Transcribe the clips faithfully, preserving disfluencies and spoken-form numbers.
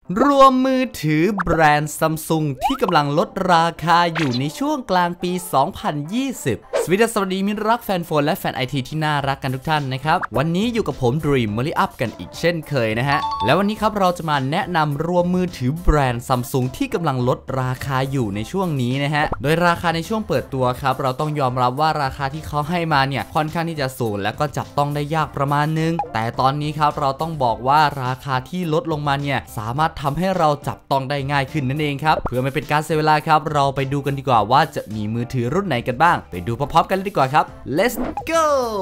รวมมือถือแบรนด์ซัมซุงที่กำลังลดราคาอยู่ในช่วงกลางปี สองพันยี่สิบ สวัสดีสวัสดีมิตรรักแฟนโฟนและแฟนไอทีที่น่ารักกันทุกท่านนะครับวันนี้อยู่กับผม Dream Mori Up กันอีกเช่นเคยนะฮะแล้ววันนี้ครับเราจะมาแนะนำรวมมือถือแบรนด์ซัมซุงที่กำลังลดราคาอยู่ในช่วงนี้นะฮะโดยราคาในช่วงเปิดตัวครับเราต้องยอมรับว่าราคาที่เขาให้มาเนี่ยค่อนข้างที่จะสูงและก็จับต้องได้ยากประมาณนึงแต่ตอนนี้ครับเราต้องบอกว่าราคาที่ลดลงมาเนี่ยสามารถทำให้เราจับต้องได้ง่ายขึ้นนั่นเองครับเพื่อไม่เป็นการเสียเวลาครับเราไปดูกันดีกว่าว่าจะมีมือถือรุ่นไหนกันบ้างไปดูพร้อมๆกันเลยดีกว่าครับ let's go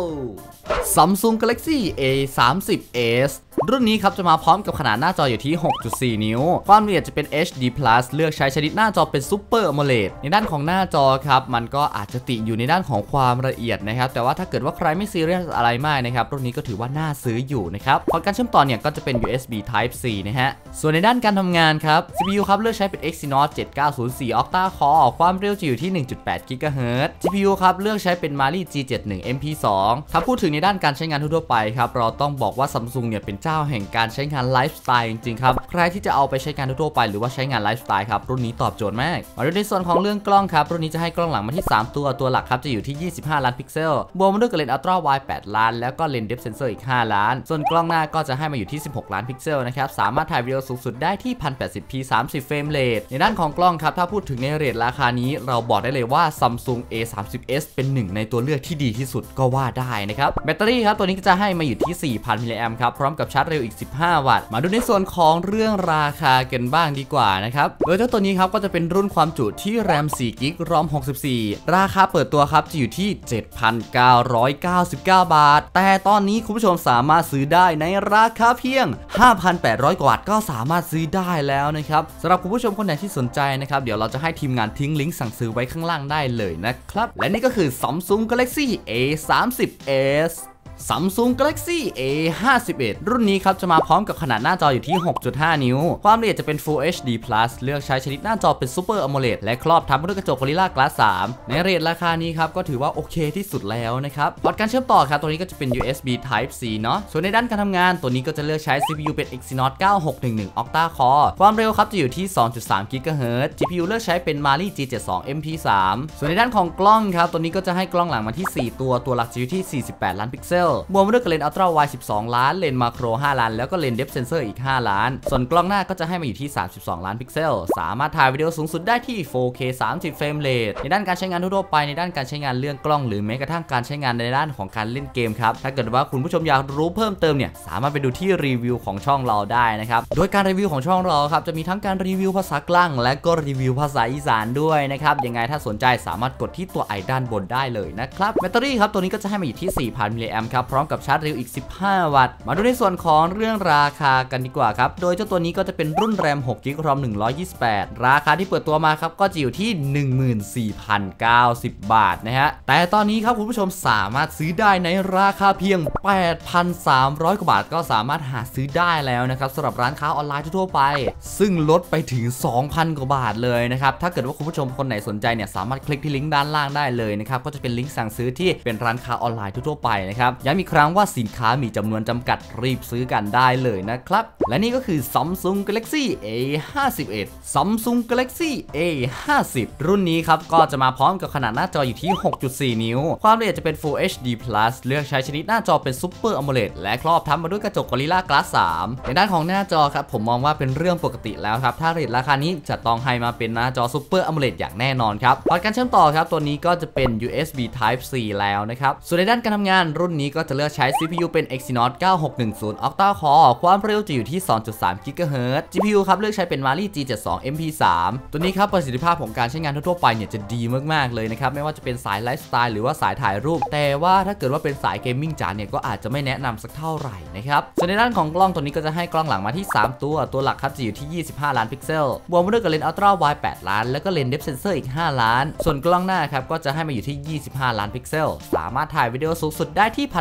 Samsung Galaxy เอ สามสิบ เอส รุ่นนี้ครับจะมาพร้อมกับขนาดหน้าจออยู่ที่ หกจุดสี่ นิ้วความละเอียดจะเป็น เอช ดี Plus เลือกใช้ชนิดหน้าจอเป็น Super AMOLED ในด้านของหน้าจอครับมันก็อาจจะติอยู่ในด้านของความละเอียดนะครับแต่ว่าถ้าเกิดว่าใครไม่ซีเรียสอะไรมากนะครับรุ่นนี้ก็ถือว่าน่าซื้ออยู่นะครับพอร์ตการเชื่อมต่อเนี่ยก็จะเป็น ยู เอส บี Type C นะฮะส่วนในด้านการทำงานครับ ซี พี ยู ครับเลือกใช้เป็น Exynos เจ็ดเก้าศูนย์สี่ Octa Core ความเร็วจะอยู่ที่ หนึ่งจุดแปด กิกะเฮิรตซ์ จี พี ยู ครับเลือกใช้เป็น Mali จี เจ็ดสิบเอ็ด เอ็ม พี สอง ถ้าพูดถึงในด้านการใช้งานทั่วไปครับเราต้องบอกว่า Samsung เนี่ยเป็นเจ้าแห่งการใช้งานไลฟ์สไตล์จริงๆครับใครที่จะเอาไปใช้งานทั่วไปหรือว่าใช้งานไลฟ์สไตล์ครับรุ่นนี้ตอบโจทย์มากมาดูในส่วนของเรื่องกล้องครับรุ่นนี้จะให้กล้องหลังมาที่สามตัวตัวหลักครับจะอยู่ที่ยี่สิบห้าล้านพิกเซลบวกมาด้วยกับเลนส์อัลตร้าไวด์แปดล้านแล้วก็เลนส์เดฟเซนเซอร์อีกห้าล้านส่วนกล้องหน้าก็จะให้มาอยู่ที่สิบหกล้านพิกเซลนะครับสามารถถ่ายวิดีโอสูงสุดได้ที่ หนึ่งพันแปดสิบพี สามสิบเฟรมเรทในด้านของกล้องครับถ้าพูดถึงในเรทราคานี้เราบอกได้เลยว่า Samsung เอ สามสิบ เอส เป็นหนึ่งในตัวเลือกที่ดีที่สุดก็ว่าได้นะครับแบตเตอรี่ครับตัวนี้ก็จะให้มาอยู่ที่ สี่พัน มิลลิแอมป์ครับพร้อมกับชาร์จเร็วอีกสิบห้าวัตต์มาดูในส่วนของเรื่องราคากันบ้างดีกว่านะครับโดยเจ้าตัวนี้ครับก็จะเป็นรุ่นความจุที่แรม สี่กิกะไบต์ รอม หกสิบสี่ราคาเปิดตัวครับจะอยู่ที่ เจ็ดพันเก้าร้อยเก้าสิบเก้า บาทแต่ตอนนี้คุณผู้ชมสามารถซื้อได้ในราคาเพียง ห้าพันแปดร้อย กว่าบาทก็สามารถซื้อได้แล้วนะครับสำหรับคุณผู้ชมคนไหนที่สนใจนะครับเดี๋ยวเราจะให้ทีมงานทิ้งลิงก์สั่งซื้อไว้ข้างล่างได้เลยนะครับและนี่ก็คือ Samsung Galaxy เอ สามสิบ เอสSamsung Galaxy เอ ห้าสิบเอ็ด รุ่นนี้ครับจะมาพร้อมกับขนาดหน้าจออยู่ที่ หกจุดห้า นิ้วความละเอียดจะเป็น Full เอช ดี Plus เลือกใช้ชนิดหน้าจอเป็น Super AMOLED และครอบทับด้วยกระจก Gorilla Glass สามในเรทราคานี้ครับก็ถือว่าโอเคที่สุดแล้วนะครับพอร์ตการเชื่อมต่อครับตัวนี้ก็จะเป็น ยู เอส บี Type C เนาะส่วนในด้านการทำงานตัวนี้ก็จะเลือกใช้ ซี พี ยู เป็น Exynos เก้าหกหนึ่งหนึ่ง Octa Core ความเร็วครับจะอยู่ที่ สองจุดสาม กิกะเฮิรตซ์ จี พี ยู เลือกใช้เป็น Mali จี เจ็ดสิบสอง เอ็ม พี สาม ส่วนในด้านของกล้องครับตัวนี้ก็จะให้กล้องหลังมาที่สี่ตัวตัวหลักจะอยู่ที่สี่สิบแปดล้านพิกเซลบวกมาด้วยกับเลนส์อัลตร้าไวด์สิบสองล้านเลนส์มาโครห้าล้านแล้วก็เลนส์เดฟเซนเซอร์อีกห้าล้านส่วนกล้องหน้าก็จะให้มาอยู่ที่สามสิบสองล้านพิกเซลสามารถถ่ายวิดีโอสูงสุดได้ที่ โฟร์เค สามสิบเฟรมเรทในด้านการใช้งานทั่วไปในด้านการใช้งานเรื่องกล้องหรือแม้กระทั่งการใช้งานในด้านของการเล่นเกมครับถ้าเกิดว่าคุณผู้ชมอยากรู้เพิ่มเติมเนี่ยสามารถไปดูที่รีวิวของช่องเราได้นะครับโดยการรีวิวของช่องเราครับจะมีทั้งการรีวิวภาษากลางและก็รีวิวภาษาอีสานด้วยนะครับยังไงถ้าสนใจสามารถกดที่ตัวไอด้านบนได้เลยนะครับแบตเตอรี่ครับตัวนี้ก็จะให้มาอยู่ที่ สี่พัน มิลลิแอมป์ครับพร้อมกับชาร์จเร็วอีกสิบห้าวัตต์มาดูในส่วนของเรื่องราคากันดีกว่าครับโดยเจ้าตัวนี้ก็จะเป็นรุ่นแรม หกกิกะไบต์ รอม หนึ่งร้อยยี่สิบแปดราคาที่เปิดตัวมาครับก็จะอยู่ที่ หนึ่งหมื่นสี่พันเก้าสิบ บาทนะฮะแต่ตอนนี้ครับคุณผู้ชมสามารถซื้อได้ในราคาเพียง แปดพันสามร้อย กว่าบาทก็สามารถหาซื้อได้แล้วนะครับสำหรับร้านค้าออนไลน์ทั่วไปซึ่งลดไปถึง สองพัน กว่าบาทเลยนะครับถ้าเกิดว่าคุณผู้ชมคนไหนสนใจเนี่ยสามารถคลิกที่ลิงก์ด้านล่างได้เลยนะครับก็จะเป็นลิงก์สั่งซื้อที่เป็นร้านค้าออนไลน์ทั่วไปนะครับย้ำอีกครั้งว่าสินค้ามีจำนวนจำกัดรีบซื้อกันได้เลยนะครับและนี่ก็คือ Samsung Galaxy เอ ห้าสิบเอ็ด Samsung Galaxy เอ ห้าสิบ รุ่นนี้ครับก็จะมาพร้อมกับขนาดหน้าจออยู่ที่ หกจุดสี่ นิ้วความละเอียดจะเป็น Full เอช ดี Plus เลือกใช้ชนิดหน้าจอเป็น Super AMOLED และครอบทับมาด้วยกระจก Gorilla Glass สามในด้านของหน้าจอครับผมมองว่าเป็นเรื่องปกติแล้วครับถ้าเรทราคานี้จะต้องให้มาเป็นหน้าจอ Super AMOLED อย่างแน่นอนครับพอร์ตการเชื่อมต่อครับตัวนี้ก็จะเป็น ยู เอส บี Type C แล้วนะครับส่วนในด้านการทำงานรุ่นนี้ก็จะเลือกใช้ ซี พี ยู เป็น Exynos เก้าหกหนึ่งศูนย์ Octa Core ความเร็วจะอยู่ที่ สองจุดสาม กิกะเฮิรตซ์ จี พี ยู ครับเลือกใช้เป็น Mali จี เจ็ดสิบสอง เอ็ม พี สาม ตัวนี้ครับประสิทธิภาพของการใช้งานทั่วไปเนี่ยจะดีมากๆเลยนะครับไม่ว่าจะเป็นสายไลฟ์สไตล์หรือว่าสายถ่ายรูปแต่ว่าถ้าเกิดว่าเป็นสายเกมมิ่งจ๋าเนี่ยก็อาจจะไม่แนะนำสักเท่าไหร่นะครับส่วนในด้านของกล้องตัวนี้ก็จะให้กล้องหลังมาที่สามตัวตัวหลักครับจะอยู่ที่ยี่สิบห้าล้านพิกเซลบวกมาด้วยกับเลนส์อัลตร้าไวด์แปดล้านแล้วก็เลนส์เดฟเซนเซอร์อีกห้าล้านส่วนกล้องหน้าครับก็จะให้มาอยู่ที่ยี่สิบห้าล้านพิกเซลสามารถถ่ายวิดีโอสูงสุดได้ที่ หนึ่งพัน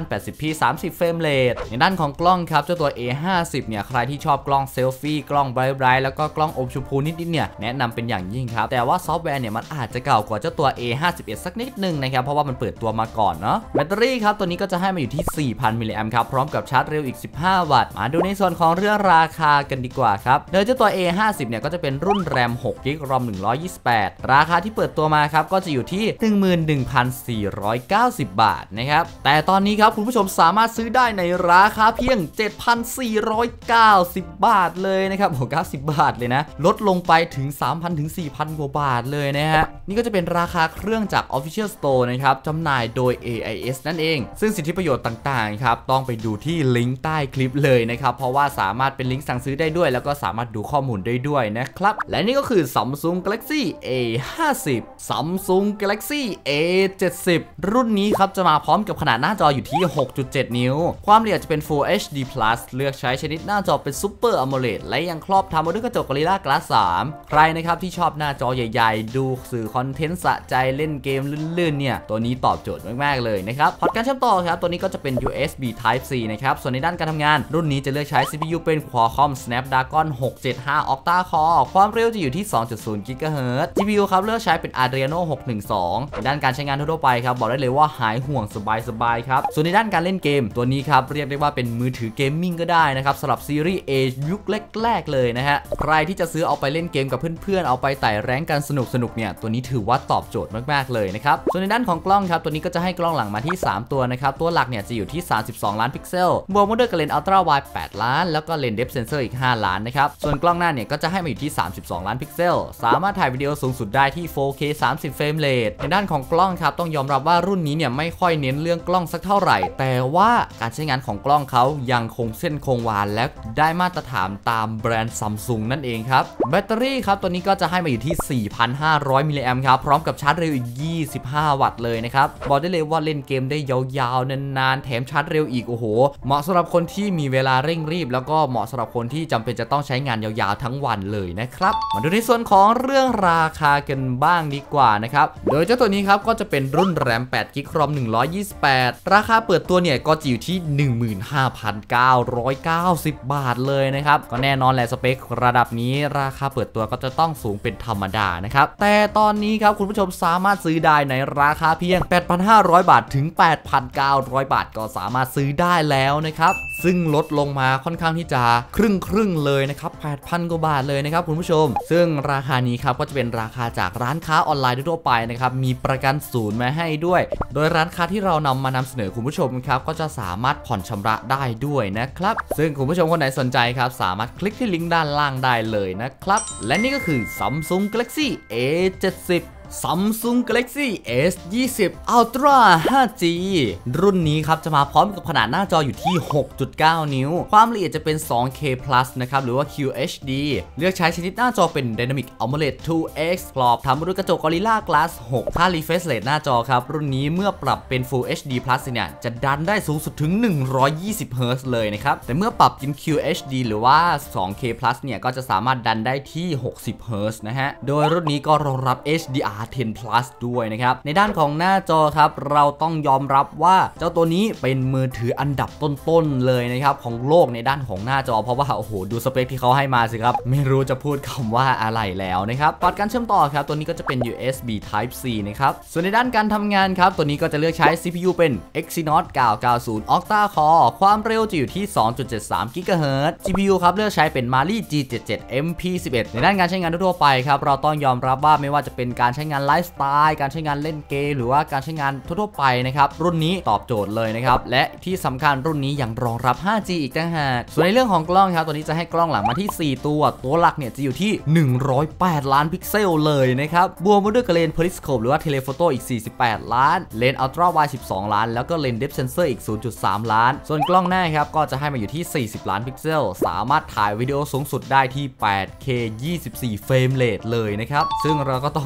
แปดสิบพี สามสิบเฟรมเรทในด้านของกล้องครับเจ้าตัว เอ ห้าสิบ เนี่ยใครที่ชอบกล้องเซลฟี่กล้องไบรท์แล้วก็กล้องอมชมพูนิดๆเนี่ยแนะนำเป็นอย่างยิ่งครับแต่ว่าซอฟต์แวร์เนี่ยมันอาจจะเก่ากว่าเจ้าตัว เอ ห้าสิบเอ็ด สักนิดนึงนะครับเพราะว่ามันเปิดตัวมาก่อนเนาะแบตเตอรี่ครับตัวนี้ก็จะให้มาอยู่ที่ สี่พัน มิลลิแอมป์ครับพร้อมกับชาร์จเร็วอีกสิบห้าวัตต์มาดูในส่วนของเรื่องราคากันดีกว่าครับโดยเจ้าตัว เอ ห้าสิบ เนี่ยก็จะเป็นรุ่นแรมหกกิกะไบต์ รอมหนึ่งร้อยยี่สิบแปดราคาที่เปิดตัวมาครับก็จะอยู่ที่ หนึ่งหมื่นหนึ่งพันสี่ร้อยเก้าสิบ บาทนะครับแต่ตอนนี้ครับคุณผู้ชมสามารถซื้อได้ในราคาเพียง เจ็ดพันสี่ร้อยเก้าสิบ บาทเลยนะครับโอ้เก้าสิบบาทเลยนะลดลงไปถึง สามพัน ถึง สี่พัน กว่าบาทเลยนะฮะนี่ก็จะเป็นราคาเครื่องจาก Official Store นะครับจำหน่ายโดย เอ ไอ เอส นั่นเองซึ่งสิทธิประโยชน์ต่างๆครับต้องไปดูที่ลิงก์ใต้คลิปเลยนะครับเพราะว่าสามารถเป็นลิงก์สั่งซื้อได้ด้วยแล้วก็สามารถดูข้อมูลได้ด้วยนะครับและนี่ก็คือ Samsung Galaxy เอ ห้าสิบ Samsung Galaxy เอ เจ็ดสิบ รุ่นนี้ครับจะมาพร้อมกับขนาดหน้าจออยู่ที่ หกจุดเจ็ด นิ้วความละเอียดจะเป็น Full เอช ดี พลัส เลือกใช้ชนิดหน้าจอเป็น Super AMOLED และยังครอบทำมาด้วยกระจก Gorilla Glass สาม ใครนะครับที่ชอบหน้าจอใหญ่ๆดูสื่อคอนเทนต์สะใจเล่นเกมลื่นๆเนี่ยตัวนี้ตอบโจทย์มากๆเลยนะครับพอร์ตการเชื่อมต่อครับตัวนี้ก็จะเป็น ยู เอส บี Type C นะครับส่วนในด้านการทำงานรุ่นนี้จะเลือกใช้ ซี พี ยู เป็น Qualcomm Snapdragon หกเจ็ดห้า Octa Core ความเร็วจะอยู่ที่ สองจุดศูนย์ กิกะเฮิรตซ์ จี พี ยู ครับเลือกใช้เป็น Adreno หกหนึ่งสองในด้านการใช้งานทั่วไปครับบอกได้เลยว่าหายห่วงสบายๆครับส่วนในด้านการเล่นเกมตัวนี้ครับเรียกได้ว่าเป็นมือถือเกมมิ่งก็ได้นะครับสำหรับซีรีส์ A ยุคแรกๆเลยนะฮะใครที่จะซื้อเอาไปเล่นเกมกับเพื่อนๆเอาไปไต่แรงกันสนุกๆเนี่ยตัวนี้ถือว่าตอบโจทย์มากๆเลยนะครับส่วนในด้านของกล้องครับตัวนี้ก็จะให้กล้องหลังมาที่สามตัวนะครับตัวหลักเนี่ยจะอยู่ที่สามสิบสองล้านพิกเซลบวกมาด้วยกับเลนส์อัลตร้าไวด์แปดล้านแล้วก็เลนส์เดฟเซนเซอร์อีกห้าล้านนะครับส่วนกล้องหน้าเนี่ยก็จะให้มาอยู่ที่สามสิบสองล้านพิกเซลสามารถถ่ายวิดีโอสูงสุดได้ที่ โฟร์เค สามสิบเฟรมเรทในด้านของกล้องครับต้องยอมรับว่ารุ่นนี้เนี่ยไม่ค่อยเน้นเรื่องกล้องสักเท่าไหร่แต่ว่าการใช้งานของกล้องเขายังคงเส้นคงวาและได้มาตรฐานตามแบรนด์ Samsung นั่นเองครับแบตเตอรี่ครับตัวนี้ก็จะให้มาอยู่ที่ สี่พันห้าร้อย มิลลิแอมป์ครับพร้อมกับชาร์จเร็วอีกยี่สิบห้าวัตต์เลยนะครับบอกได้เลยว่าเล่นเกมได้ยาวๆนานๆแถมชาร์จเร็วอีกโอ้โหเหมาะสำหรับคนที่มีเวลาเร่งรีบแล้วก็เหมาะสำหรับคนที่จำเป็นจะต้องใช้งานยาวๆทั้งวันเลยนะครับมาดูในส่วนของเรื่องราคากันบ้างดีกว่านะครับโดยเจ้าตัวนี้ครับก็จะเป็นรุ่นแรมแปดกิกะไบต์ รอมหนึ่งร้อยยี่สิบแปดราคาเปิดตัวเนี่ยก็จะอยู่ที่ หนึ่งหมื่นห้าพันเก้าร้อยเก้าสิบ บาทเลยนะครับก็แน่นอนแหละสเปคระดับนี้ราคาเปิดตัวก็จะต้องสูงเป็นธรรมดานะครับแต่ตอนนี้ครับคุณผู้ชมสามารถซื้อได้ในราคาเพียง แปดพันห้าร้อย บาทถึง แปดพันเก้าร้อย บาทก็สามารถซื้อได้แล้วนะครับซึ่งลดลงมาค่อนข้างที่จะครึ่งครึ่งเลยนะครับ แปดพัน กว่าบาทเลยนะครับคุณผู้ชมซึ่งราคานี้ครับก็จะเป็นราคาจากร้านค้าออนไลน์ทั่วไปนะครับมีประกันศูนย์มาให้ด้วยโดยร้านค้าที่เรานำมานำเสนอคุณผู้ชมครับก็จะสามารถผ่อนชำระได้ด้วยนะครับซึ่งคุณผู้ชมคนไหนสนใจครับสามารถคลิกที่ลิงก์ด้านล่างได้เลยนะครับและนี่ก็คือ Samsung Galaxy เอ เจ็ดสิบSamsung Galaxy เอ ยี่สิบ Ultra ไฟว์ จี รุ่นนี้ครับจะมาพร้อมกับขนาดหน้าจออยู่ที่ หกจุดเก้า นิ้วความละเอียดจะเป็น ทู เค พลัส นะครับหรือว่า คิว เอช ดี เลือกใช้ชนิดหน้าจอเป็น Dynamic AMOLED ทู เอ็กซ์ กรอบทำมาด้วยกระจก Gorilla Glass หก ค่า refresh rate หน้าจอครับรุ่นนี้เมื่อปรับเป็น Full เอช ดี Plus เนี่ยจะดันได้สูงสุดถึงหนึ่งร้อยยี่สิบ เฮิร์ตซ์เลยนะครับแต่เมื่อปรับเป็น คิว เอช ดี หรือว่า ทู เค พลัส เนี่ยก็จะสามารถดันได้ที่หกสิบ เฮิร์ตซ์นะฮะโดยรุ่นนี้ก็รองรับ เอช ดี อาร์ เท็น พลัสด้วยนะครับในด้านของหน้าจอครับเราต้องยอมรับว่าเจ้าตัวนี้เป็นมือถืออันดับต้นๆเลยนะครับของโลกในด้านของหน้าจอเพราะว่าโอ้โหดูสเปคที่เขาให้มาสิครับไม่รู้จะพูดคำว่าอะไรแล้วนะครับพอร์ตการเชื่อมต่อครับตัวนี้ก็จะเป็น ยู เอส บี Type C นะครับส่วนในด้านการทำงานครับตัวนี้ก็จะเลือกใช้ ซี พี ยู เป็น Exynos เก้าเก้าศูนย์ Octa Core ความเร็วจะอยู่ที่ สองจุดเจ็ดสาม กิกะเฮิรตซ์ จี พี ยู ครับเลือกใช้เป็น Mali จี เจ็ดสิบเจ็ด เอ็ม พี สิบเอ็ด ในด้านการใช้งานทั่วไปครับเราต้องยอมรับว่าไม่ว่าจะเป็นการใช้งานไลฟ์สไตล์การใช้งานเล่นเกมหรือว่าการใช้งานทั่วไปนะครับรุ่นนี้ตอบโจทย์เลยนะครับและที่สำคัญรุ่นนี้ยังรองรับ ไฟว์ จี อีกต่างหากส่วนในเรื่องของกล้องครับตัวนี้จะให้กล้องหลังมาที่สี่ตัวตัวหลักเนี่ยจะอยู่ที่หนึ่งร้อยแปดล้านพิกเซลเลยนะครับบวกมาด้วยกับเลนส์เพริสโคปหรือว่าเทเลโฟโต้อีกสี่สิบแปดล้านเลนส์อัลตร้าไวด์สิบสองล้านแล้วก็เลนส์เดฟเซนเซอร์อีก ศูนย์จุดสาม ล้านส่วนกล้องหน้าครับก็จะให้มาอยู่ที่สี่สิบล้านพิกเซลสามารถถ่ายวิดีโอสูงสุดได้ที่ แปดเค ยี่สิบสี่ เฟรมเรทเลยนะครับซึ่งเราก็ต้องยอมรับ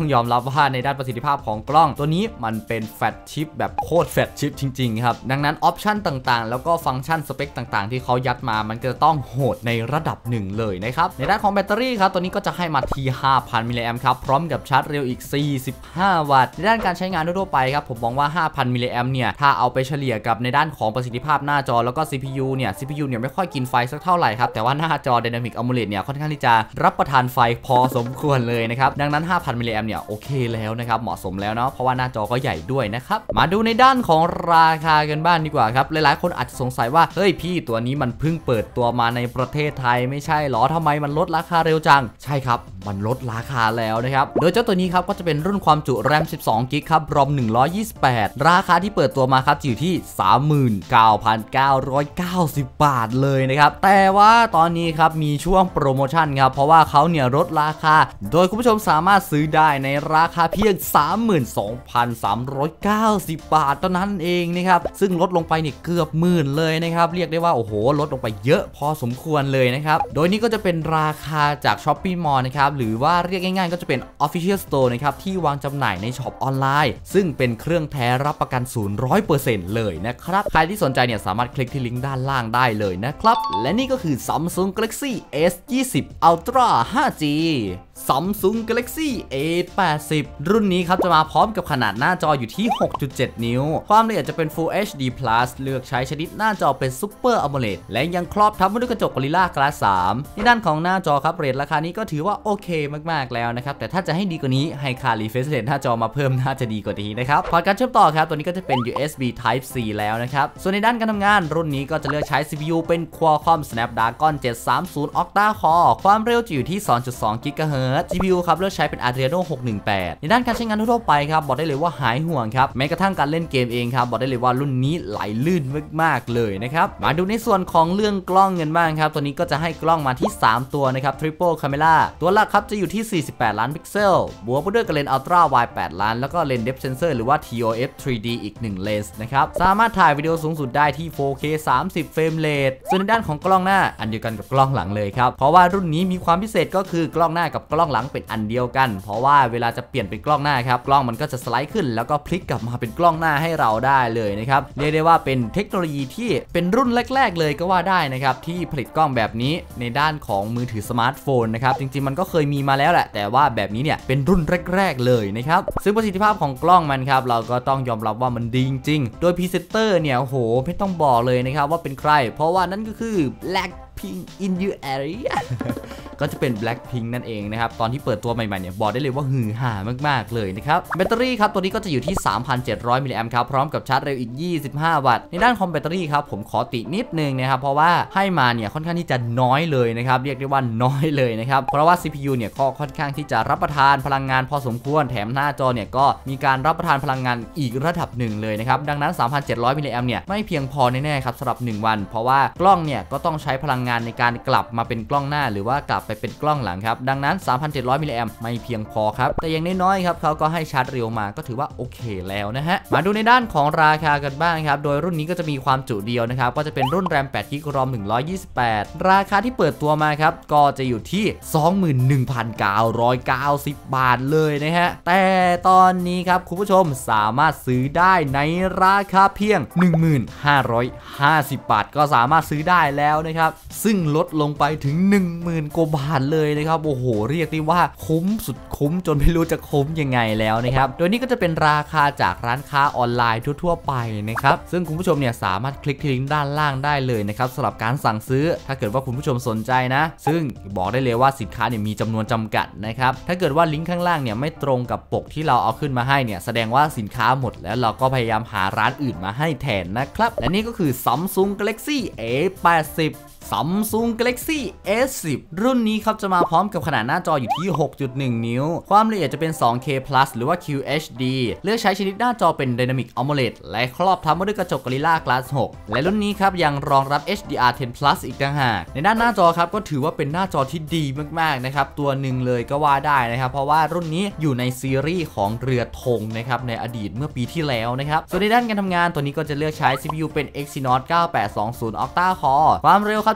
ว่าในด้านประสิทธิภาพของกล้องตัวนี้มันเป็นแฟลชชิปแบบโคตรแฟลชชิปจริงๆครับดังนั้นออปชันต่างๆแล้วก็ฟังก์ชันสเปคต่างๆที่เขายัดมามันจะต้องโหดในระดับหนึ่งเลยนะครับในด้านของแบตเตอรี่ครับตัวนี้ก็จะให้มาที่ ห้าพัน มิลลิแอมป์ครับพร้อมกับชาร์จเร็วอีกสี่สิบห้าวัตต์ในด้านการใช้งานทั่วไปครับผมมองว่า ห้าพัน มิลลิแอมป์เนี่ยถ้าเอาไปเฉลี่ยกับในด้านของประสิทธิภาพหน้าจอแล้วก็ ซี พี ยู เนี่ย ซี พี ยู เนี่ยไม่ค่อยกินไฟสักเท่าไหร่ครับแต่ว่าหน้าจอ Dynamic AMOLED เนี่ยค่อนข้างที่จะรับประทานไฟพอสมควรเลยนะครับดังนั้น ห้าพัน มิลลิแอมป์เนี่ยโอเคแล้วนะครับเหมาะสมแล้วเนาะเพราะว่าหน้าจอก็ใหญ่ด้วยนะครับมาดูในด้านของราคากันบ้างดีกว่าครับหลายๆคนอาจจะสงสัยว่าเฮ้ยพี่ตัวนี้มันเพิ่งเปิดตัวมาในประเทศไทยไม่ใช่หรอทำไมมันลดราคาเร็วจังใช่ครับมันลดราคาแล้วนะครับโดยเจ้าตัวนี้ครับก็จะเป็นรุ่นความจุ แรม สิบสองกิกะไบต์ ครับ รอม หนึ่งร้อยยี่สิบแปด ราคาที่เปิดตัวมาครับอยู่ที่ สามหมื่นเก้าพันเก้าร้อยเก้าสิบ บาทเลยนะครับแต่ว่าตอนนี้ครับมีช่วงโปรโมชั่นครับเพราะว่าเขาเนี่ยลดราคาโดยคุณผู้ชมสามารถซื้อได้ในราคาเพียง สามหมื่นสองพันสามร้อยเก้าสิบ บาทเท่านั้นเองนะครับซึ่งลดลงไปนี่เกือบหมื่นเลยนะครับเรียกได้ว่าโอ้โหลดลงไปเยอะพอสมควรเลยนะครับโดยนี้ก็จะเป็นราคาจาก Shopee Mall นะครับหรือว่าเรียกง่ายๆก็จะเป็น Official Store นะครับที่วางจำหน่ายในช็อปออนไลน์ซึ่งเป็นเครื่องแท้รับประกันศูนย์ ร้อยเปอร์เซ็นต์ เลยนะครับใครที่สนใจเนี่ยสามารถคลิกที่ลิงก์ด้านล่างได้เลยนะครับและนี่ก็คือ Samsung Galaxy เอส ยี่สิบ Ultra ไฟว์จี Samsung Galaxy เอ แปดสิบ รุ่นนี้ครับจะมาพร้อมกับขนาดหน้าจออยู่ที่ หกจุดเจ็ด นิ้วความละเอียดจะเป็น Full เอช ดี Plus เลือกใช้ชนิดหน้าจอเป็น Super AMOLED และยังครอบทับด้วยกระจก Gorilla Glass สามในด้านของหน้าจอครับเรทราคานี้ก็ถือว่าโอเคมากๆแล้วนะครับแต่ถ้าจะให้ดีกว่านี้ให้ค่า refresh rate หน้าจอมาเพิ่มน่าจะดีกว่านี้นะครับพอร์ตการเชื่อมต่อครับตัวนี้ก็จะเป็น ยู เอส บี Type C แล้วนะครับส่วนในด้านการทำงานรุ่นนี้ก็จะเลือกใช้ ซี พี ยู เป็น Qualcomm Snapdragon เจ็ดสามศูนย์ Octa Core ความเร็วจะอยู่ที่ สองจุดสอง กิกะเฮิรตซ์ จี พี ยู ครับเลือกใช้เป็น Adreno หกหนึ่งแปดในด้านการใช้งานทั่วไปครับบอกได้เลยว่าหายห่วงครับแม้กระทั่งการเล่นเกมเองครับบอกได้เลยว่ารุ่นนี้ไหลลื่นมากๆเลยนะครับมาดูในส่วนของเรื่องกล้องกันบ้างครับตัวนี้ก็จะให้กล้องมาที่สามตัวนะครับ Triple Camera ตัวหลักครับจะอยู่ที่สี่สิบแปดล้านพิกเซลบวกด้วยกับเลนส์ Ultra Wide แปดล้านแล้วก็เลนส์ Depth Sensor หรือว่า ที โอ เอฟ ทรี ดี อีกหนึ่งเลนส์นะครับสามารถถ่ายวิดีโอสูงสุดได้ที่ โฟร์เค สามสิบ เฟรมเรทส่วนในด้านของกล้องหน้าอันเดียวกันกับกล้องหลังเลยครับเพราะว่ารุ่นนี้มีความพิเศษก็คือกล้องหน้ากับกล้องหลังเป็นอันเดียวกันเพราะว่าเวลาจะเปลี่ยนเป็นกล้องหน้าครับกล้องมันก็จะสไลด์ขึ้นแล้วก็พลิกกลับมาเป็นกล้องหน้าให้เราได้เลยนะครับเรียกได้ว่าเป็นเทคโนโลยีที่เป็นรุ่นแรกๆเลยก็ว่าได้นะครับที่ผลิตกล้องแบบนี้ในด้านของมือถือสมาร์ทโฟนนะครับจริงๆมันก็เคยมีมาแล้วแหละแต่ว่าแบบนี้เนี่ยเป็นรุ่นแรกๆเลยนะครับซึ่งประสิทธิภาพของกล้องมันครับเราก็ต้องยอมรับว่ามันดีจริงๆโดยพรีเซนเตอร์เนี่ยโอ้โหไม่ต้องบอกเลยนะครับว่าเป็นใครเพราะว่านั่นก็คือ Blackpink in your area ก็จะเป็น Blackpink นั่นเองนะครับตอนที่เปิดตัวใหม่ๆเนี่ยบอกได้เลยว่าฮือฮามากๆเลยนะครับแบตเตอรี่ครับตัวนี้ก็จะอยู่ที่ สามพันเจ็ดร้อย มิลลิแอมป์ครับพร้อมกับชาร์จเร็วอีกยี่สิบห้าวัตต์ในด้านของแบตเตอรี่ครับผมขอตินิดนึงนะครับเพราะว่าให้มาเนี่ยค่อนข้างที่จะน้อยเลยนะครับเรียกได้ว่าน้อยเลยนะครับเพราะว่า ซี พี ยู เนี่ยก็ค่อนข้างที่จะรับประทานพลังงานพอสมควรแถมหน้าจอเนี่ยก็มีการรับประทานพลังงานอีกระดับหนึ่งเลยนะครับดังนั้น สามพันเจ็ดร้อย มิลลิแอมป์เนี่ยไม่เพียงพอแน่ๆครับสำหรับหนึ่งวันเพราะว่ากล้องเนี่ยก็ต้องใช้พลังงานในการกลับมาเป็นกล้องหน้าหรือว่ากลับไปเป็นกล้องหลังครับดังนั้น สามพันเจ็ดร้อย มิลลิแอมป์ไม่เพียงพอครับแต่อย่างน้อยๆครับเขาก็ให้ชาร์จเร็วมาก็ถือว่าโอเคแล้วนะฮะมาดูในด้านของราคากันบ้างครับโดยรุ่นนี้ก็จะมีความจุเดียวนะครับก็จะเป็นรุ่นแรมแปดกิกะไบต์ รอม หนึ่งร้อยยี่สิบแปดราคาที่เปิดตัวมาครับก็จะอยู่ที่ สองหมื่นหนึ่งพันเก้าร้อยเก้าสิบ บาทเลยนะฮะแต่ตอนนี้ครับคุณผู้ชมสามารถซื้อได้ในราคาเพียง หนึ่งหมื่นห้าร้อยห้าสิบ บาทก็สามารถซื้อได้แล้วนะครับซึ่งลดลงไปถึง หนึ่งหมื่น กว่าบาทเลยนะครับโอ้โหเรียกได้ว่าคุ้มสุดคุ้มจนไม่รู้จะคุ้มยังไงแล้วนะครับโดยนี้ก็จะเป็นราคาจากร้านค้าออนไลน์ทั่วๆไปนะครับซึ่งคุณผู้ชมเนี่ยสามารถคลิกที่ลิงก์ด้านล่างได้เลยนะครับสำหรับการสั่งซื้อถ้าเกิดว่าคุณผู้ชมสนใจนะซึ่งบอกได้เลยว่าสินค้าเนี่ยมีจำนวนจำกัดนะครับถ้าเกิดว่าลิงก์ข้างล่างเนี่ยไม่ตรงกับปกที่เราเอาขึ้นมาให้เนี่ยแสดงว่าสินค้าหมดแล้วเราก็พยายามหาร้านอื่นมาให้แทนนะครับและนี่ก็คือ Samsung Galaxy เอ แปดสิบSamsung Galaxy เอ สิบ รุ่นนี้ครับจะมาพร้อมกับขนาดหน้าจออยู่ที่ หกจุดหนึ่ง นิ้วความละเอียดจะเป็น สองเค พลัส หรือว่า คิว เอช ดี เลือกใช้ชนิดหน้าจอเป็น Dynamic AMOLED และครอบทับมาด้วยกระจก Gorilla Glass หกและรุ่นนี้ครับยังรองรับ เอช ดี อาร์ เท็น Plus อีกต่างหากในด้านหน้าจอครับก็ถือว่าเป็นหน้าจอที่ดีมากๆนะครับตัวหนึ่งเลยก็ว่าได้นะครับเพราะว่ารุ่นนี้อยู่ในซีรีส์ของเรือธงนะครับในอดีตเมื่อปีที่แล้วนะครับส่วนในด้านการทำงานตัวนี้ก็จะเลือกใช้ ซี พี ยู เป็น Exynos เก้าแปดสองศูนย์ Octa Core ความเร็วครับ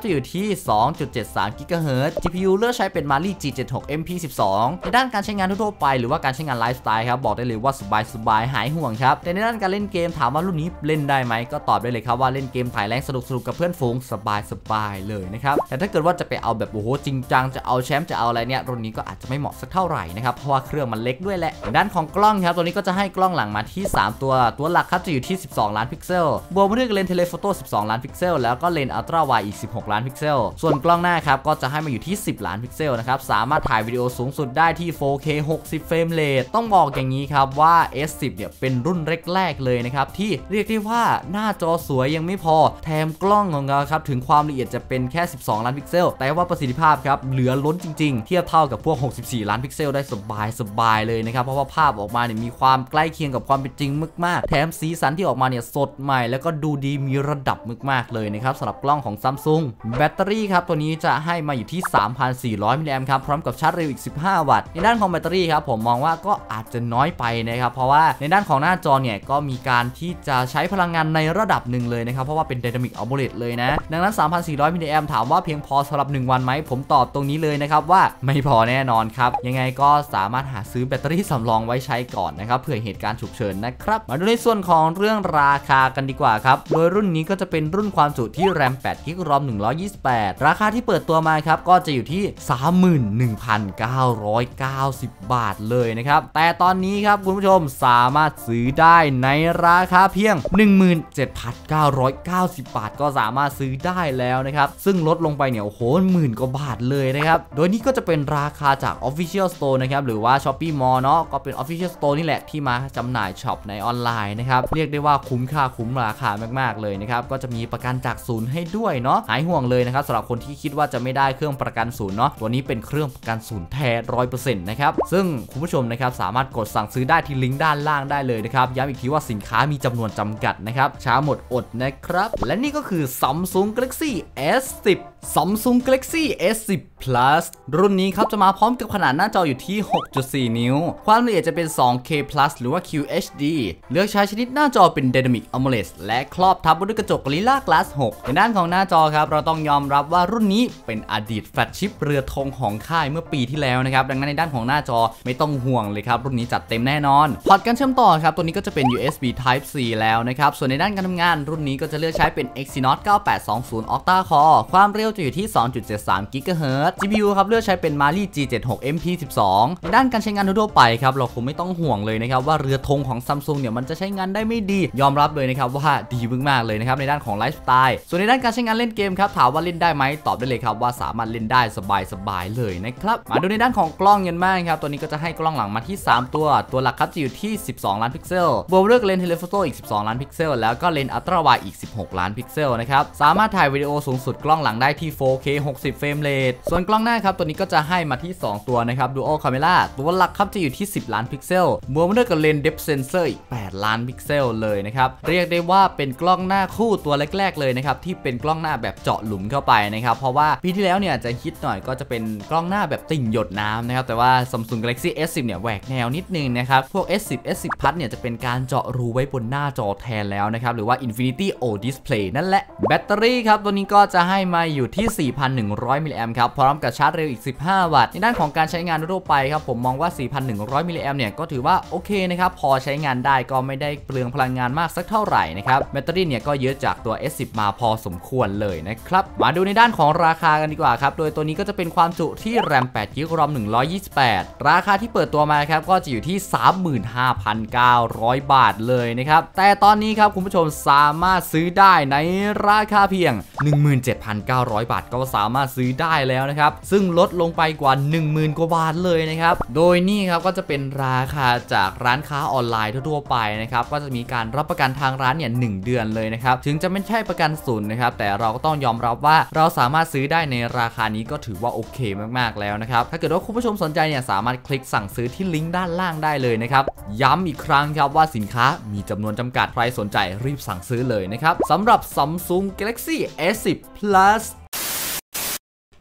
จะอยู่ที่ สองจุดเจ็ดสาม กิกะเฮิรตซ์ จี พี ยู เลือกใช้เป็น Mali จี เจ็ดสิบหก เอ็ม พี สิบสอง ในด้านการใช้งานทั่วไปหรือว่าการใช้งานไลฟ์สไตล์ครับบอกได้เลยว่าสบายๆหายห่วงครับแต่ในด้านการเล่นเกมถามว่ารุ่นนี้เล่นได้ไหมก็ตอบได้เลยครับว่าเล่นเกมถ่ายแรงสนุกๆกับเพื่อนฝูงสบายๆเลยนะครับแต่ถ้าเกิดว่าจะไปเอาแบบโอ้โหจริงจังจะเอาแชมป์จะเอาอะไรเนี่ยรุ่นนี้ก็อาจจะไม่เหมาะสักเท่าไหร่นะครับเพราะว่าเครื่องมันเล็กด้วยแหละในด้านของกล้องครับตัวนี้ก็จะให้กล้องหลังมาที่สามตัวตัวหลักครับจะอยู่ที่สิบสองล้านพิกเซลบวกมาด้วยเลนส์เทเลโฟโต้สิบสองล้านพิกเซลแล้วก็เลนส์อัลตร้าไวด์อีกสิบหกล้านพิกเซลส่วนกล้องหน้าครับก็จะให้มาอยู่ที่สิบล้านพิกเซลนะครับสามารถถ่ายวิดีโอสูงสุดได้ที่ โฟร์เค หกสิบเฟรมเรทต้องบอกอย่างนี้ครับว่า เอส สิบ เนี่ยเป็นรุ่นแรกๆเลยนะครับที่เรียกได้ว่าหน้าจอสวยยังไม่พอแถมกล้องของเราครับถึงความละเอียดจะเป็นแค่สิบสองล้านพิกเซลแต่ว่าประสิทธิภาพครับเหลือล้นจริงๆเทียบเท่ากับพวกหกสิบสี่ล้านพิกเซลได้สบายๆเลยนะครับเพราะว่าภาพออกมาเนี่ยมีความใกล้เคียงกับความเป็นจริงมากๆแถมสีสันที่ออกมาเนี่ยสดใหม่แล้วก็ดูดีมีระดับมากๆเลยนะครับสำหรับกล้องของ Samsung แบตเตอรี่ครับตัวนี้จะให้มาอยู่ที่ สามพันสี่ร้อย มิลลิแอมป์ครับพร้อมกับชาร์จเร็วอีกสิบห้าวัตต์ในด้านของแบตเตอรี่ครับผมมองว่าก็อาจจะน้อยไปนะครับเพราะว่าในด้านของหน้าจอเนี่ยก็มีการที่จะใช้พลังงานในระดับหนึ่งเลยนะครับเพราะว่าเป็น Dynamic AMOLED เลยนะดังนั้น สามพันสี่ร้อย มิลลิแอมป์ถามว่าเพียงพอสำหรับหนึ่งวันไหมผมตอบตรงนี้เลยนะครับว่าไม่พอแน่นอนครับยังไงก็สามารถหาซื้อแบตเตอรี่สำรองไว้ใช้ก่อนนะครับเผื่อเหตุการณ์ฉุกเฉินนะครับมาดูในส่วนของเรื่องราคากันดีกว่าครับโดยรุ่นนี้ก็จะเป็นรุ่นความจุที่ แรม แปด กิกะ รอม หนึ่งร้อยยี่สิบแปดราคาที่เปิดตัวมาครับก็จะอยู่ที่ สามหมื่นหนึ่งพันเก้าร้อยเก้าสิบ บาทเลยนะครับแต่ตอนนี้ครับคุณผู้ชมสามารถซื้อได้ในราคาเพียง หนึ่งหมื่นเจ็ดพันเก้าร้อยเก้าสิบ บาทก็สามารถซื้อได้แล้วนะครับซึ่งลดลงไปเนี่ยโอ้โหหมื่นกว่าบาทเลยนะครับโดยนี้ก็จะเป็นราคาจาก Official Store นะครับหรือว่า Shopee Mall เนาะก็เป็น Official Store นี่แหละที่มาจำหน่ายช็อปในออนไลน์นะครับเรียกได้ว่าคุ้มค่าคุ้มราคามากๆเลยนะครับก็จะมีประกันจากศูนย์ให้ด้วยเนาะหายห่วงเลยนะครับสำหรับคนที่คิดว่าจะไม่ได้เครื่องประกันศูนย์เนาะตัวนี้เป็นเครื่องประกันศูนย์แท้ ร้อยเปอร์เซ็นต์ นะครับซึ่งคุณผู้ชมนะครับสามารถกดสั่งซื้อได้ที่ลิงก์ด้านล่างได้เลยนะครับย้ำอีกทีว่าสินค้ามีจำนวนจำกัดนะครับช้าหมดอดนะครับและนี่ก็คือ Samsung Galaxy เอส สิบ Samsung Galaxy เอส สิบ Plus รุ่นนี้ครับจะมาพร้อมกับขนาดหน้าจออยู่ที่ หกจุดสี่ นิ้วความละเอียดจะเป็น สองเค Plus หรือว่า คิว เอช ดี เลือกใช้ชนิดหน้าจอเป็น Dynamic AMOLED และครอบทับด้วยกระจก Gorilla Glass หกในด้านของหน้าจอครับเราต้องยอมรับว่ารุ่นนี้เป็นอดีตแฟลชชิปเรือธงของค่ายเมื่อปีที่แล้วนะครับดังนั้นในด้านของหน้าจอไม่ต้องห่วงเลยครับรุ่นนี้จัดเต็มแน่นอนพอร์ตการเชื่อมต่อครับตัวนี้ก็จะเป็น ยู เอส บี Type C แล้วนะครับส่วนในด้านการทำงานรุ่นนี้ก็จะเลือกใช้เป็น Exynos เก้าแปดสองศูนย์ Octa Core ความเร็วจะอยู่ที่ สองจุดเจ็ดสาม กิกะเฮิรตซ์ จี พี ยู ครับเลือกใช้เป็น Mali จี เจ็ดสิบหก เอ็ม พี สิบสอง ในด้านการใช้งานทั่วไปครับเราคงไม่ต้องห่วงเลยนะครับว่าเรือธงของ Samsung เนี่ยมันจะใช้งานได้ไม่ดียอมรับเลยนะครับว่าดีมากๆเลยนะครับในด้านของไลฟ์สไตล์ส่วนในด้านการใช้งานเล่นเกมครับถามว่าเล่นได้ไหมตอบได้เลยครับว่าสามารถเล่นได้สบายๆเลยนะครับมาดูในด้านของกล้องกันบ้างครับตัวนี้ก็จะให้กล้องหลังมาที่สามตัวตัวหลักครับจะอยู่ที่สิบสองล้านพิกเซลบวกด้วยเลนส์เทเลโฟโต้อีกสิบสองล้านพิกเซลแล้วก็เลนส์อัลตร้าไวด์อีกสิบหกล้านพิกเซลนะครับสามารถถ่ายวิดีโอสูงสุดกล้องหลังได้ที่ โฟร์เค หกสิบเฟรมเรทส่วนกล้องหน้าครับตัวนี้ก็จะให้มาที่สองตัวนะครับ Dual Camera ตัวหลักครับจะอยู่ที่สิบล้านพิกเซลบวกด้วยกับเลนส์ Depth Sensor อีกแปดล้านพิกเซลเลยนะครับเรียกได้ว่าเป็นกล้องหน้าคู่ตัวแรกๆเลยนะครับที่เป็นกล้องหน้าแบบเจาะหลุมเข้าไปนะครับเพราะว่าปีที่แล้วเนี่ยจะฮิตหน่อยก็จะเป็นกล้องหน้าแบบติ่งหยดน้ำนะครับแต่ว่า Samsung Galaxy เอส สิบ เนี่ยแหวกแนวนิดนึงนะครับพวก เอส สิบ เอส สิบ Plus เนี่ยจะเป็นการเจาะรูไว้บนหน้าจอแทนแล้วนะครับหรือว่า Infinity O Display นั่นแหละแบตเตอรี่ครับตัวนี้ก็จะให้มาอยู่ที่ สี่พันหนึ่งร้อย มิลลิแอมป์ครับพร้อมกับชาร์จเร็วอีกสิบห้าวัตต์ในด้านของการใช้งานทั่วไปครับผมมองว่า สี่พันหนึ่งร้อย มิลลิแอมป์เนี่ยก็ถือว่าโอเคนะครับพอใช้งานได้ก็ไม่ได้เปลืองพลังงานมากสักเท่าไหร่นะครับแบตเตอรี่เนี่ยก็เยอะจากตัว เอส สิบ มาพอสมควรเลยนะครับมาดูในด้านของราคากันดีกว่าครับโดยตัวนี้ก็จะเป็นความจุที่ แรม แปด กิกะ รอม หนึ่งร้อยยี่สิบแปดราคาที่เปิดตัวมาครับก็จะอยู่ที่ สามหมื่นห้าพันเก้าร้อย บาทเลยนะครับแต่ตอนนี้ครับคุณผู้ชมสามารถซื้อได้ในราคาเพียง หนึ่งหมื่นเจ็ดพันเก้าร้อย บาทก็สามารถซื้อได้แล้วนะครับซึ่งลดลงไปกว่า หนึ่งหมื่น กว่าบาทเลยนะครับโดยนี่ครับก็จะเป็นราคาจากร้านค้าออนไลน์ทั่วไปนะครับก็จะมีการรับประกันทางร้านเนี่ยหนึ่งเดือนเลยนะครับถึงจะไม่ใช่ประกันศูนย์นะครับแต่เราก็ต้องยอมรับว่าเราสามารถซื้อได้ในราคานี้ก็ถือว่าโอเคมากๆแล้วนะครับถ้าเกิดว่าคุณผู้ชมสนใจเนี่ยสามารถคลิกสั่งซื้อที่ลิงก์ด้านล่างได้เลยนะครับย้ำอีกครั้งครับว่าสินค้ามีจำนวนจำกัดใครสนใจรีบสั่งซื้อเลยนะครับสำหรับ Samsung Galaxy เอส สิบ Plus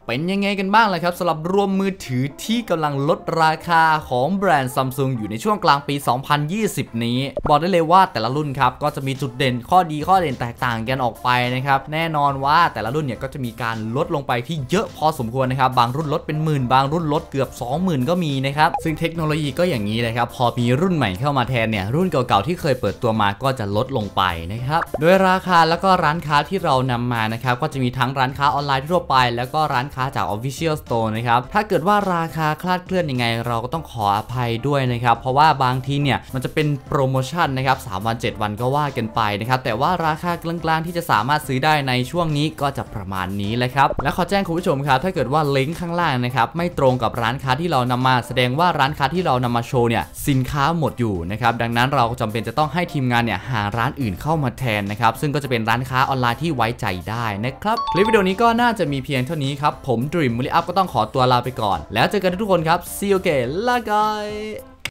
เป็นยังไงกันบ้างล่ะครับสำหรับรวมมือถือที่กำลังลดราคาของแบรนด์ Samsung อยู่ในช่วงกลางปี สองพันยี่สิบ นี้บอกได้เลยว่าแต่ละรุ่นครับก็จะมีจุดเด่นข้อดีข้อเด่นแตกต่างกันออกไปนะครับแน่นอนว่าแต่ละรุ่นเนี่ยก็จะมีการลดลงไปที่เยอะพอสมควรนะครับบางรุ่นลดเป็นหมื่นบางรุ่นลดเกือบ สองหมื่น ก็มีนะครับซึ่งเทคโนโลยีก็อย่างนี้เลยครับพอมีรุ่นใหม่เข้ามาแทนเนี่ยรุ่นเก่าๆที่เคยเปิดตัวมาก็จะลดลงไปนะครับโดยราคาแล้วก็ร้านค้าที่เรานำมานะครับก็จะมีทั้งร้านค้าออนไลน์ทั่วไปแล้วก็ร้านค้าจาก Official Store นะครับถ้าเกิดว่าราคาคลาดเคลื่อนยังไงเราก็ต้องขออภัยด้วยนะครับเพราะว่าบางทีเนี่ยมันจะเป็นโปรโมชั่นนะครับสามวันเจ็ดวันก็ว่ากันไปนะครับแต่ว่าราคากลางๆที่จะสามารถซื้อได้ในช่วงนี้ก็จะประมาณนี้แหละครับและขอแจ้งคุณผู้ชมครับถ้าเกิดว่าลิงก์ข้างล่างนะครับไม่ตรงกับร้านค้าที่เรานำมาแสดงว่าร้านค้าที่เรานำมาโชว์เนี่ยสินค้าหมดอยู่นะครับดังนั้นเราจำเป็นจะต้องให้ทีมงานเนี่ยหาร้านอื่นเข้ามาแทนนะครับซึ่งก็จะเป็นร้านค้าออนไลน์ที่ไว้ใจได้นะครับคลิปวิดีโอนี้ก็น่าจะมีเพียงเท่านี้ครับผม Dream มูลิอัพก็ต้องขอตัวลาไปก่อนแล้วเจอกันทุกคนครับ See you again ลาก่อย